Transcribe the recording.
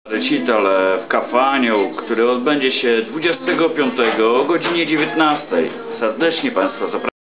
Recital w Kafaniu, który odbędzie się 25 o godzinie 19. Serdecznie Państwa zapraszam.